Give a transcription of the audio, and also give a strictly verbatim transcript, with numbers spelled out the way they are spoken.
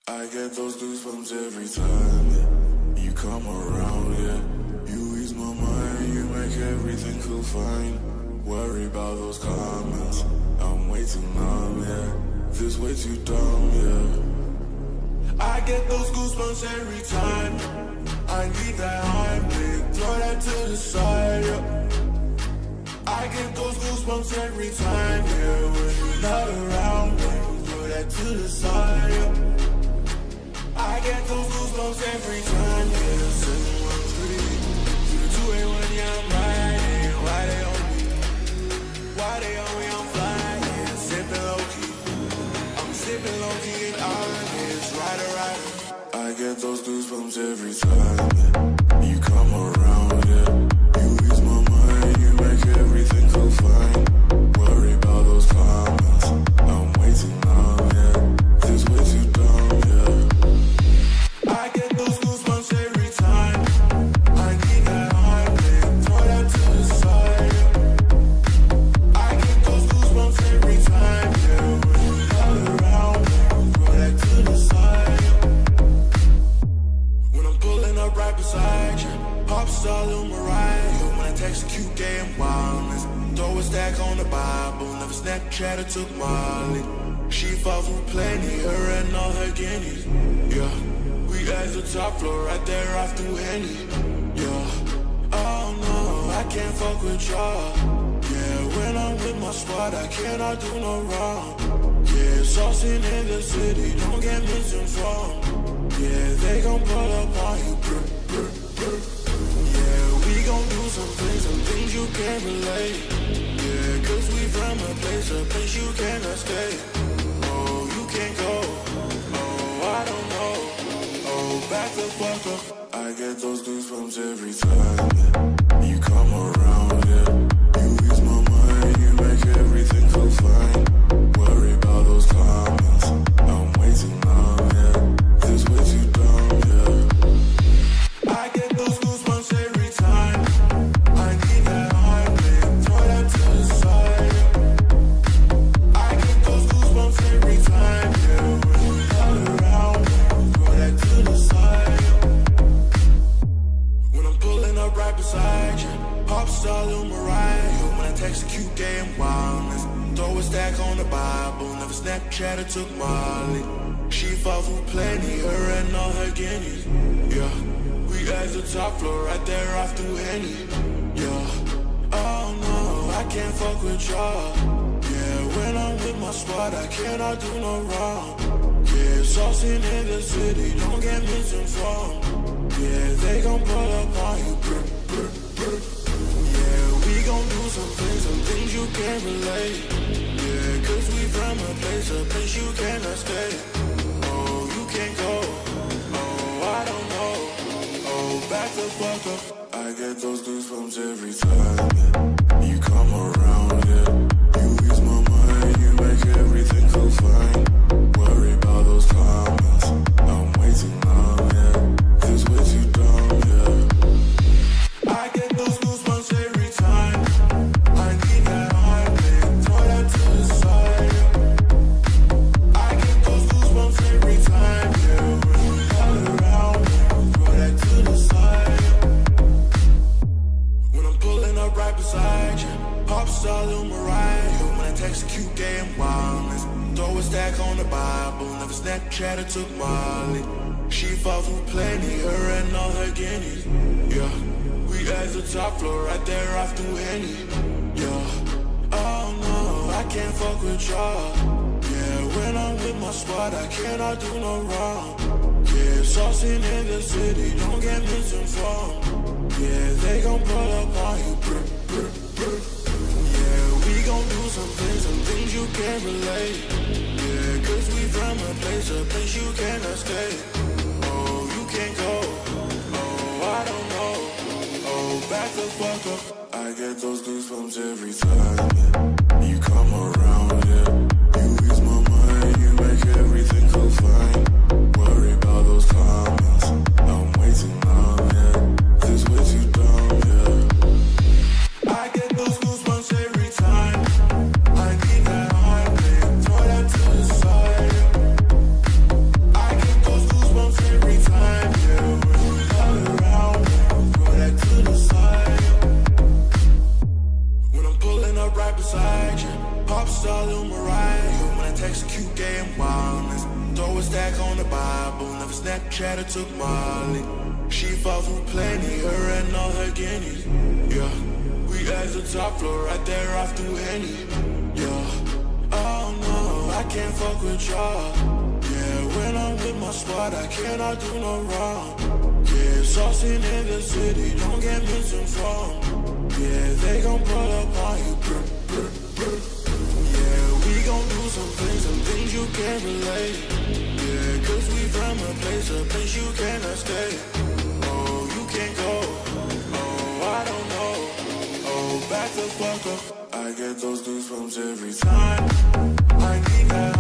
I get those goosebumps every time you come around, yeah. You ease my mind, you make everything feel fine. Worry about those comments, I'm way too numb, yeah. This way too dumb, yeah. I get those goosebumps every time I need that Heimlich, throw that to the side, yeah. I get those goosebumps every time, yeah. When you're not around me, throw that to the side, yeah. I get those goosebumps every time, yeah. seven one three, two two eight one, yeah, I'm riding. Why they on me? Why they on me? I'm flying, yeah. Sipping low-key, I'm sipping low-key and honest. Rider, rider. I get those goosebumps every time, yeah. You come around, yeah. You ease my mind, you make everything feel fine. Worry about those comments, I'm way too numb, yeah. This way too dumb, yeah. I get those goosebumps every time I need that Heimlich, throw that to the side, yeah. I get those goosebumps every time, yeah. When you're not around me, throw that to the side, yeah. When I'm pulling up right beside you, pop star Lil Mariah, yo. When I text a cute gay and wildness, throw a stack on the Bible, never Snapchat or took Molly. She fought for plenty, her and all her guineas, yeah. We at the top floor, right there off through Henny, yeah. Oh no, I can't fuck with y'all, yeah. When I'm with my squad, I cannot do no wrong, yeah. Saucing in the city, don't get misinformed, yeah. They gon' pull up on you, brr, brr, brr. Yeah, we gon' do some things, some things you can't relate, yeah. Cause we from a place, a place you can't escape. Oh, you can't go, oh, I don't know. Back the fuck up. I get those goosebumps every time, yeah. You come around, yeah. You ease my mind, you make everything feel fine. Worry about those comments, I'm way too numb, yeah. This way too dumb, yeah. I get those goosebumps every time I need that Heimlich, throw that to the side, yeah. I get those goosebumps every time, yeah. When you're not around me, throw that to the side, yeah. When I'm pulling up right beside you, pop star Lil Mariah, yo. When I text a cute gay and wildness, throw a stack on the Bible, never Snapchat or took Molly. She fought for plenty, her and all her guineas, yeah. We at the top floor, right there off through Henny, yeah. Oh no, I can't fuck with y'all, yeah. When I'm with my squad, I cannot do no wrong, yeah. Saucing in the city, don't get misinformed, yeah. They gon' pull up on you, brr, brr, brr. Yeah, we gon' do some things, some things you can't relate, yeah. Cause we from a place, a place you can't escape. Oh, you can't go, oh, I don't know. Oh, back the fuck up. I get those goosebumps every time, yeah. You come around, yeah. You ease my mind, you make everything feel fine. Worry about those comments, I'm way too numb, yeah. This way too dumb, yeah. I get those goosebumps every time I need that Heimlich, throw that to the side, yeah. I get those goosebumps every time, yeah. When you're not around me, throw that to the side, yeah. When I'm pulling up right beside you, pop star Lil Mariah, yo. When I text a cute gay and wildness, throw a stack on the Bible, never Snapchat or took Molly. She fought for plenty, her and all her guineas, yeah. We at the top floor, right there off through Henny, yeah. Oh no, I can't fuck with y'all, yeah. When I'm with my squad, I cannot do no wrong, yeah. Saucing in the city, don't get misinformed, yeah. They gon' pull up on you, brr, brr, brr. Yeah, we gon' do some things, some things you can't relate, yeah. Cause we from a place, a place you can't escape. Oh, you can't go, oh, I don't know. Oh, back the fuck up. I get those goosebumps every time, yeah. You come around, yeah. You ease my mind, you make everything feel fine. Worry about those comments, I'm way too numb, yeah. This way too dumb, yeah. I get those goosebumps every time I need that Heimlich, throw that to the side, yeah. I get some wildness. Throw a stack on the Bible, never Snapchat or took Molly. She fought through plenty, her and all her guineas. Yeah, we at the top floor, right there off through Henny. Yeah, oh no, I can't fuck with y'all. Yeah, when I'm with my squad, I cannot do no wrong. Yeah, saucing in the city, don't get misinformed. Yeah, they gon' pull up on you. Brr, brr, brr. Yeah, we gon' do some things, some things you can't relate. Yeah, cause we from a place, a place you cannot stay. Oh, you can't go. Oh, I don't know. Oh, back the fuck up. I get those goosebumps every time. I need that.